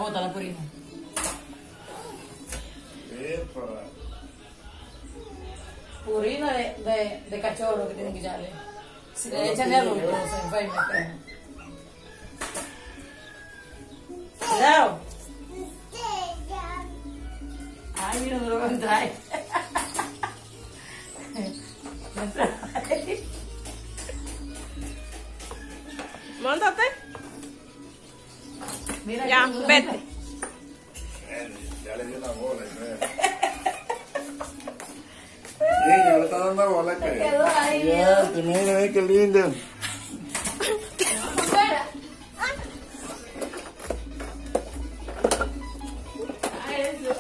bota la purina. Epa. Purina de cachorro que tienen que echarle. Si le echan de adulto, se enferma. Cuidado. Ay, mira, no lo voy a entrar. Móntate. Mira, Ya, vete. Ya le dio la bola, creo. Niña, le está dando la bola, creo. Quedó ahí. Ya, mira, qué lindo. Fuera. Ay, eso.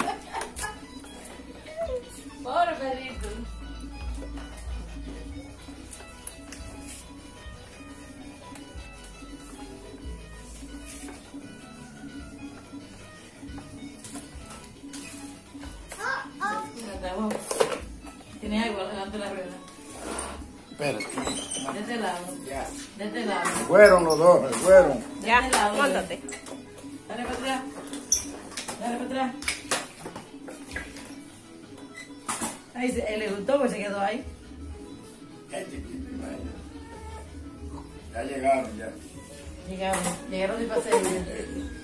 Pobre perrito. Tienes algo delante de la rueda. Espérate. De este lado. Ya. De este lado. Fueron los dos, fueron. Ya, De este lado. móntate. Dale para atrás. Dale para atrás. Ahí él le gustó porque se quedó ahí. Ya llegaron, ya. Llegaron de paseo.